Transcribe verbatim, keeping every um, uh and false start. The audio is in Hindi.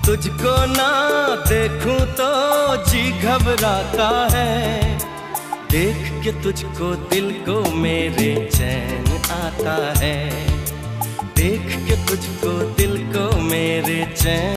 तुझको ना देखूं तो जी घबराता है, देख के तुझको दिल को मेरे चैन आता है, देख के तुझको दिल को मेरे चैन